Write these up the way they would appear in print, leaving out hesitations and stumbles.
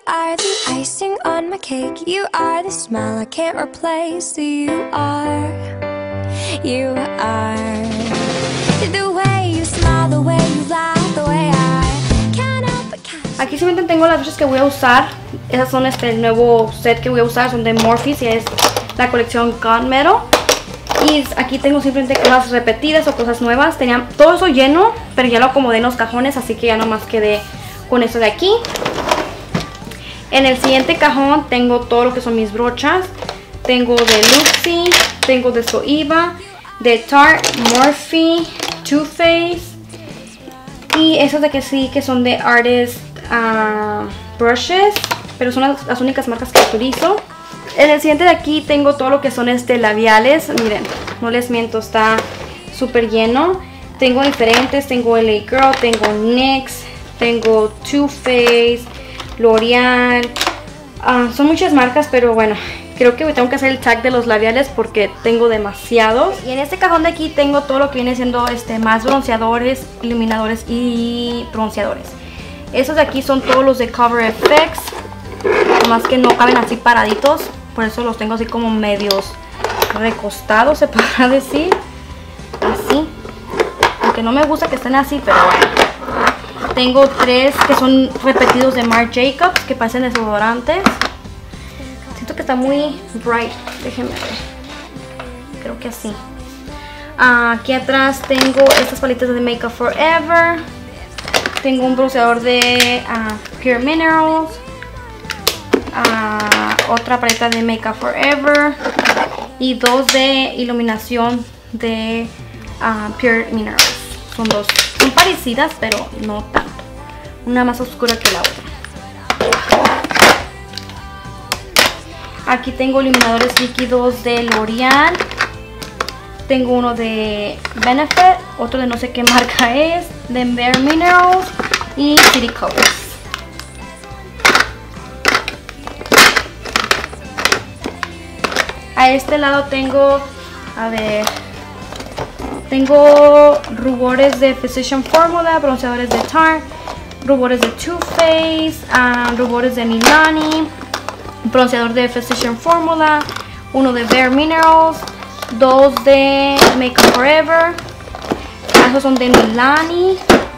are the icing on my cake. You are the smile I can't replace. You are the way you smile, the way you laugh, the way I can't help but catch. Aquí simplemente tengo las brushes que voy a usar. Esas son el nuevo set que voy a usar, son de Morphe y es la colección Gunmetal. Y aquí tengo simplemente cosas repetidas o cosas nuevas. Tenía todo eso lleno, pero ya lo acomodé en los cajones, así que ya nomás quedé con eso de aquí. En el siguiente cajón tengo todo lo que son mis brochas. Tengo de Luxie, tengo de Zoeva, de Tarte, Morphe, Too Faced. Y esas de aquí sí que son de Artist Brushes, pero son las únicas marcas que utilizo. En el siguiente de aquí tengo todo lo que son labiales. Miren, no les miento, está súper lleno. Tengo diferentes, tengo LA Girl, tengo NYX, tengo Too Faced, L'Oreal. Son muchas marcas, pero bueno, creo que tengo que hacer el tag de los labiales porque tengo demasiados. Y en este cajón de aquí tengo todo lo que viene siendo más bronceadores, iluminadores y bronceadores. Estos de aquí son todos los de Cover FX, más que no caben así paraditos, por eso los tengo así como medios recostados, se podrá decir. Así, aunque no me gusta que estén así, pero bueno. Tengo 3 que son repetidos de Marc Jacobs, que parecen desodorantes. Siento que está muy bright, déjenme ver. Creo que así. Aquí atrás tengo estas paletas de Makeup Forever. Tengo un bronceador de Pure Minerals. Otra paleta de Makeup Forever. Y 2 de iluminación de Pure Minerals. Son 2. Son parecidas, pero no tanto. Una más oscura que la otra. Aquí tengo iluminadores líquidos de L'Oreal. Tengo uno de Benefit, otro de no sé qué marca es, de Bare Minerals y City Colors. A este lado tengo, tengo rubores de Physician Formula, bronceadores de Tarte, rubores de Too Faced, rubores de Milani, bronceador de Physician Formula, uno de Bare Minerals, 2 de Makeup Forever. Estos son de Milani,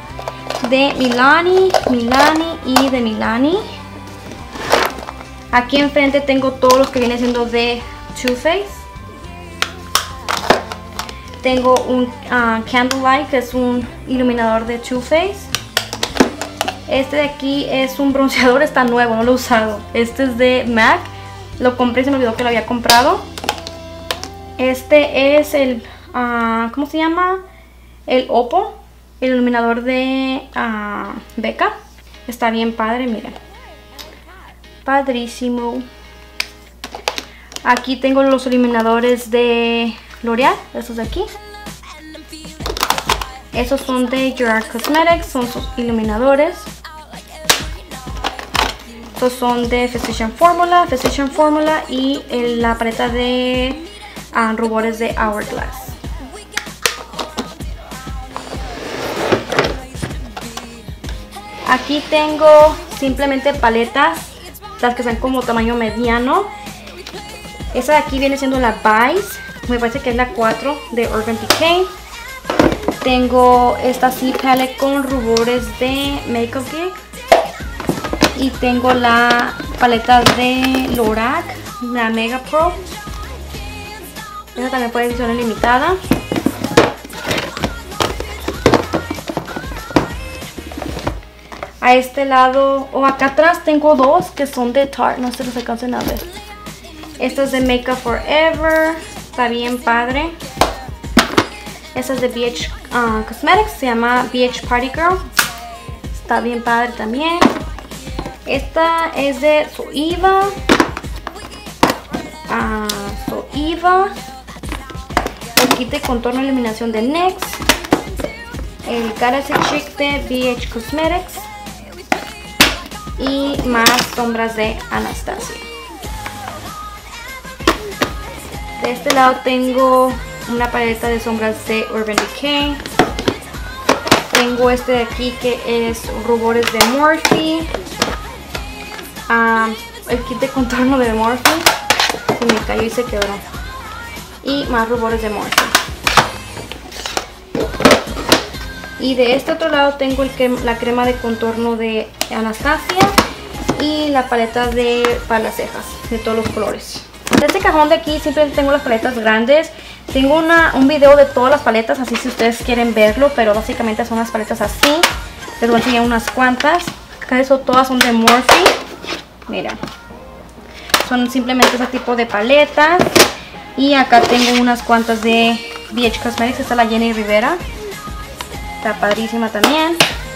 y de Milani. Aquí enfrente tengo todos los que vienen siendo de Too Faced. Tengo un Candlelight, que es un iluminador de Too Faced. Este de aquí es un bronceador, está nuevo, no lo he usado. Este es de MAC, lo compré y se me olvidó que lo había comprado. Este es el, ¿cómo se llama? El Oppo, el iluminador de Becca. Está bien padre, miren. Padrísimo. Aquí tengo los iluminadores de L'Oreal, estos de aquí. Estos son de Gerard Cosmetics, son sus iluminadores. Estos son de Physician Formula y la paleta de rubores de Hourglass. Aquí tengo simplemente paletas, las que son como tamaño mediano. Esta de aquí viene siendo la Vice, me parece que es la 4 de Urban Decay. Tengo esta C palette con rubores de Makeup Geek. Y tengo la paleta de Lorac, la Mega Pro. Esta también puede edición limitada. A este lado, o acá atrás tengo 2 que son de Tarte, no sé si los alcancen a ver. Esta es de Makeup Forever, está bien padre. Esta es de BH Cosmetics, se llama BH Party Girl. Está bien padre también. Esta es de Zoeva. El kit de contorno y iluminación de NYX. El Galaxy Chic de BH Cosmetics. Y más sombras de Anastasia. De este lado tengo una paleta de sombras de Urban Decay. Tengo este de aquí que es rubores de Morphe. el kit de contorno de Morphe. Se me cayó y se quebró. Y más rubores de Morphe. Y de este otro lado tengo la crema de contorno de Anastasia y la paleta para las cejas de todos los colores. En este cajón de aquí siempre tengo las paletas grandes. Tengo un video de todas las paletas, así si ustedes quieren verlo, pero básicamente son las paletas así. Les voy a enseñar unas cuantas. Todas son de Morphe. Mira, son simplemente ese tipo de paletas. Y acá tengo unas cuantas de BH Cosmetics. Esta es la Jenny Rivera. Está padrísima también.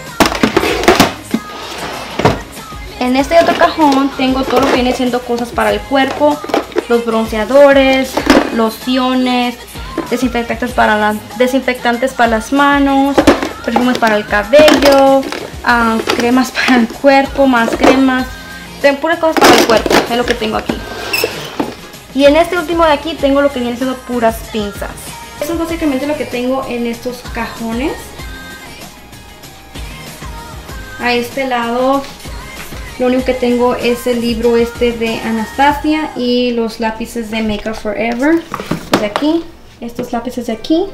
En este otro cajón tengo todo lo que viene siendo cosas para el cuerpo. Los bronceadores, lociones, desinfectantes para las manos, perfumes para el cabello, cremas para el cuerpo, más cremas. Tengo puras cosas para el cuerpo, es lo que tengo aquí. Y en este último de aquí tengo lo que viene siendo puras pinzas. Eso es básicamente lo que tengo en estos cajones. A este lado lo único que tengo es el libro de Anastasia y los lápices de Makeup Forever. De aquí, estos lápices de aquí.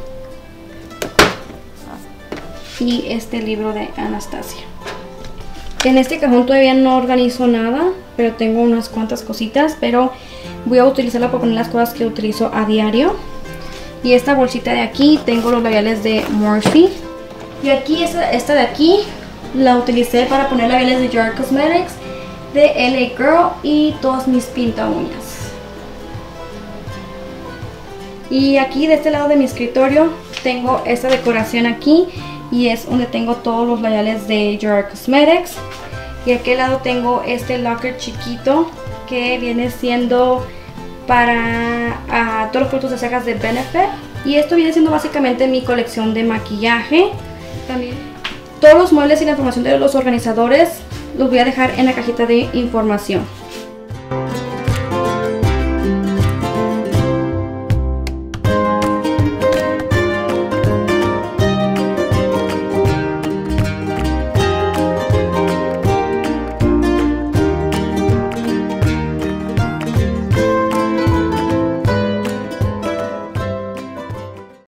Y este libro de Anastasia. En este cajón todavía no organizo nada, pero tengo unas cuantas cositas, pero voy a utilizarla para poner las cosas que utilizo a diario. Y esta bolsita de aquí tengo los labiales de Morphe. Y aquí esta de aquí la utilicé para poner labiales de Jar Cosmetics, de LA Girl y todas mis pinta uñas. Y aquí de este lado de mi escritorio tengo esta decoración aquí y es donde tengo todos los labiales de Jar Cosmetics. Y aquí al lado tengo este locker chiquito que viene siendo para todos los productos de cejas de Benefit. Y esto viene siendo básicamente mi colección de maquillaje. También todos los muebles y la información de los organizadores los voy a dejar en la cajita de información.